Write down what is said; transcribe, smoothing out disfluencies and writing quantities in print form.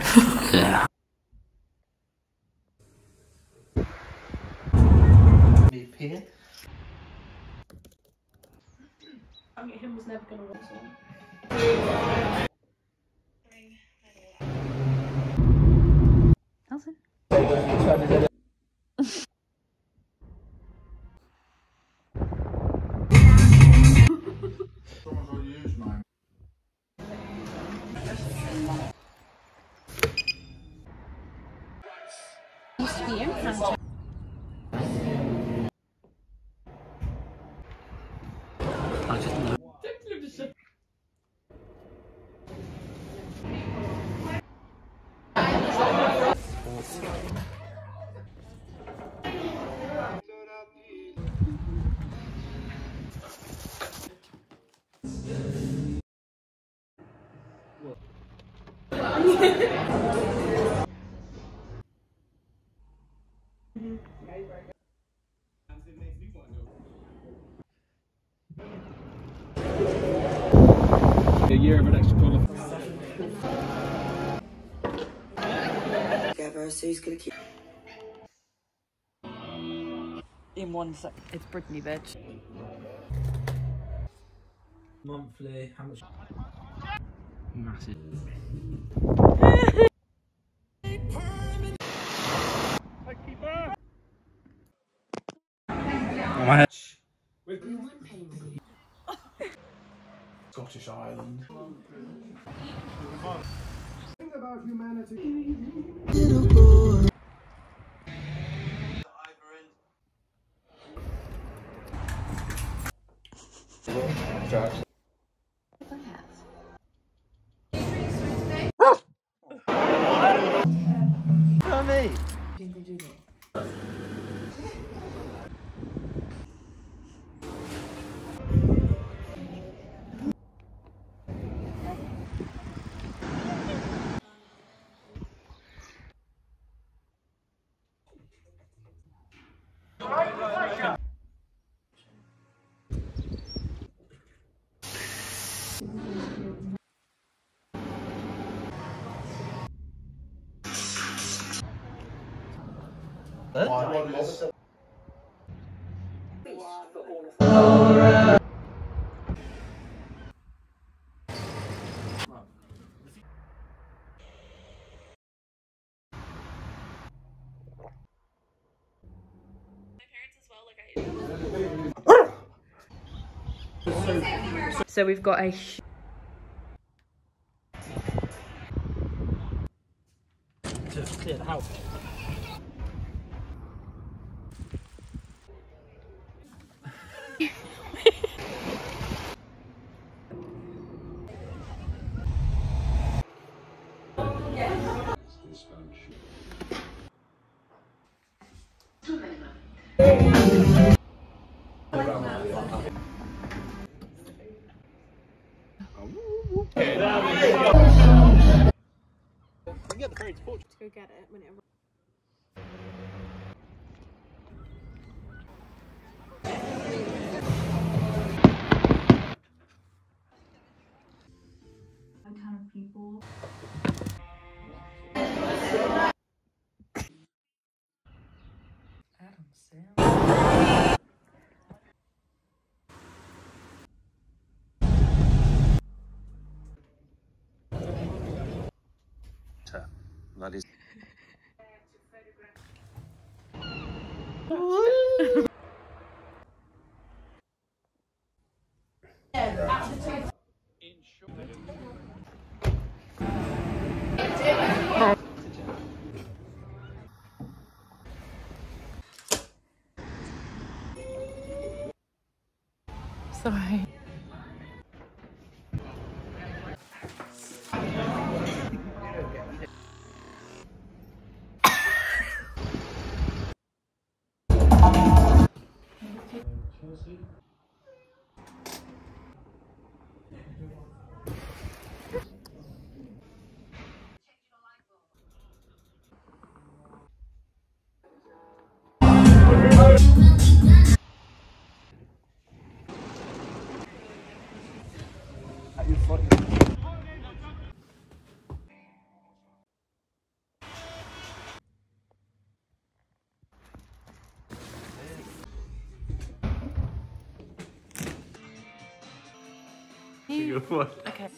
Yeah. Here. I mean, him was never gonna win this one. Nelson. Used to be in franchise. I just know. A year of an extra qualifier. Together, so he's gonna keep. In 1 sec. It's Brittany, bitch. Monthly, how much? Massive. My head. Scottish Island. Think about humanity. So we've got a To clear the house. Get the ferry to Portugal. To go get it when it arrives. kind of people. Adam Sandler. That is. Sorry. a good one. Okay.